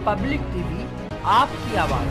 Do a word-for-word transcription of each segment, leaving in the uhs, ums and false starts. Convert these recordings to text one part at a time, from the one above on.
Public TV आपकी आवाज।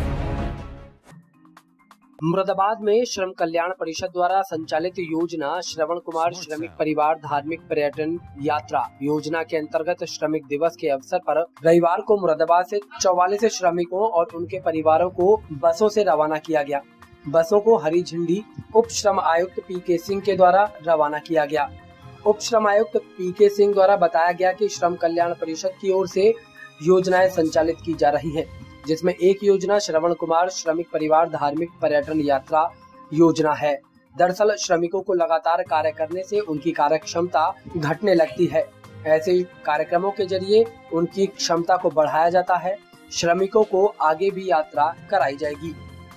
मुरादाबाद में श्रम कल्याण परिषद द्वारा संचालित योजना श्रवण कुमार श्रमिक परिवार धार्मिक पर्यटन यात्रा योजना के अंतर्गत श्रमिक दिवस के अवसर पर रविवार को मुरादाबाद से चौवालीस श्रमिकों और उनके परिवारों को बसों से रवाना किया गया। बसों को हरी झंडी उप श्रम आयुक्त पी के सिंह के द्वारा रवाना किया गया। उप श्रम आयुक्त पी के सिंह द्वारा बताया गया कि श्रम कल्याण परिषद की ओर से योजनाएं संचालित की जा रही है, जिसमें एक योजना श्रवण कुमार श्रमिक परिवार धार्मिक पर्यटन यात्रा योजना है। दरअसल श्रमिकों को लगातार कार्य करने से उनकी कार्य क्षमता घटने लगती है। ऐसे कार्यक्रमों के जरिए उनकी क्षमता को बढ़ाया जाता है। श्रमिकों को आगे भी यात्रा कराई जाएगी।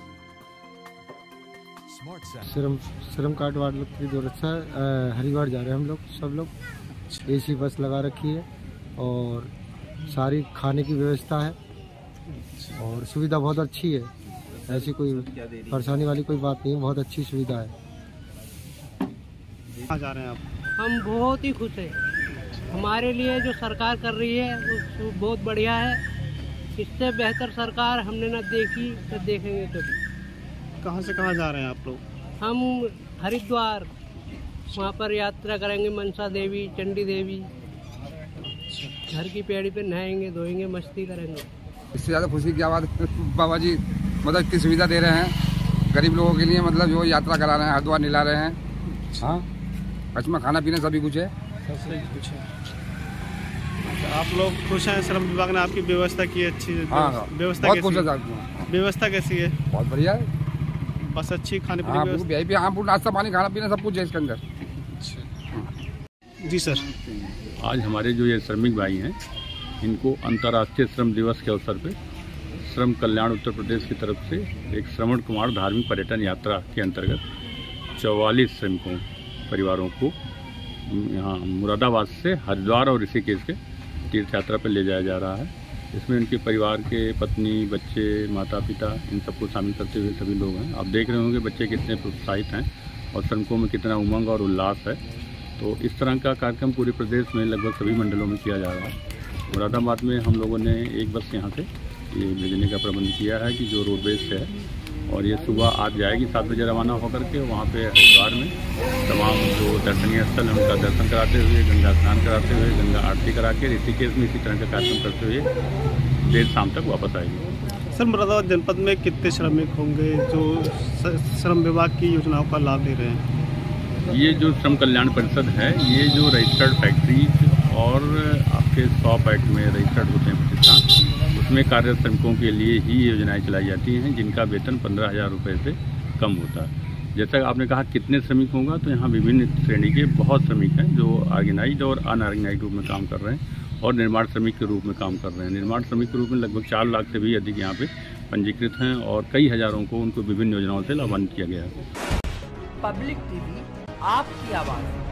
श्रम श्रम कार्ड वालों की जरूरत है। हरिद्वार जा रहे हैं हम लोग, सब लोग एसी बस लगा रखी है और सारी खाने की व्यवस्था है और सुविधा बहुत अच्छी है। ऐसी कोई परेशानी वाली कोई बात नहीं है, बहुत अच्छी सुविधा है। कहाँ जा रहे हैं आप? हम बहुत ही खुश हैं। हमारे लिए जो सरकार कर रही है वो बहुत बढ़िया है। इससे बेहतर सरकार हमने न देखी न देखेंगे कभी। कहाँ से कहाँ जा रहे हैं आप लोग? हम हरिद्वार, वहाँ पर यात्रा करेंगे, मनसा देवी, चंडी देवी। घर की पेड़ी पे नहाएंगे, धोएंगे, मस्ती करेंगे। इससे ज़्यादा खुशी की बात बाबा जी मतलब इतनी सुविधा दे रहे हैं गरीब लोगों के लिए, मतलब जो यात्रा करा रहे हैं, हरिद्वार निला रहे हैं। हाँ, अच्छा खाना पीना सभी कुछ है, सबसे कुछ है। अच्छा, आप लोग खुश हैं? श्रम विभाग ने आपकी व्यवस्था की अच्छी? हाँ, व्यवस्था बहुत कैसी है? व्यवस्था कैसी है? बहुत बढ़िया है। बस अच्छी खाने पीने हाँ, की हाँ, पूरा नाश्ता पानी खाना पीना सब कुछ है इसके अंदर। जी सर, आज हमारे जो ये श्रमिक भाई हैं, इनको अंतर्राष्ट्रीय श्रम दिवस के अवसर पे श्रम कल्याण उत्तर प्रदेश की तरफ से एक श्रवण कुमार धार्मिक पर्यटन यात्रा के अंतर्गत चौवालीस श्रमिकों परिवारों को यहाँ मुरादाबाद से हरिद्वार और ऋषिकेश के तीर्थ यात्रा पर ले जाया जा रहा है। इसमें उनके परिवार के पत्नी, बच्चे, माता पिता, इन सबको शामिल करते हुए सभी लोग हैं। आप देख रहे होंगे बच्चे कितने प्रोत्साहित हैं और श्रमिकों में कितना उमंग और उल्लास है। तो इस तरह का कार्यक्रम पूरे प्रदेश में लगभग सभी मंडलों में किया जा रहा है। मुरादाबाद में हम लोगों ने एक बस यहाँ से ये भेजने का प्रबंध किया है कि जो रोडवेज से है, और ये सुबह आज जाएगी सात बजे रवाना होकर के वहाँ पे हरिद्वार में तमाम जो दर्शनीय स्थल हैं उनका दर्शन कराते हुए, गंगा स्नान कराते हुए, गंगा आरती करा के ऋषिकेश में इसी तरह का कार्यक्रम करते हुए देर शाम तक वापस आएगी। सर, मुरादाबाद जनपद में कितने श्रमिक होंगे जो श्रम विभाग की योजनाओं का लाभ ले रहे हैं? ये जो श्रम कल्याण परिषद है, ये जो रजिस्टर्ड फैक्ट्रीज और आपके शॉप एक्ट में रजिस्टर्ड होते हैं प्रतिष्ठान, उसमें कार्यरत श्रमिकों के लिए ही योजनाएं चलाई जाती हैं जिनका वेतन पंद्रह हज़ार रुपये से कम होता है। जैसा आपने कहा कितने श्रमिक होगा, तो यहाँ विभिन्न श्रेणी के बहुत श्रमिक हैं जो ऑर्गेनाइज्ड और अनऑर्गेनाइज्ड रूप में काम कर रहे हैं और निर्माण श्रमिक के रूप में काम कर रहे हैं। निर्माण श्रमिक के रूप में लगभग चार लाख से भी अधिक यहाँ पे पंजीकृत हैं और कई हज़ारों को उनको विभिन्न योजनाओं से लाभान्वित किया गया है। पब्लिक टीवी आपकी आवाज़।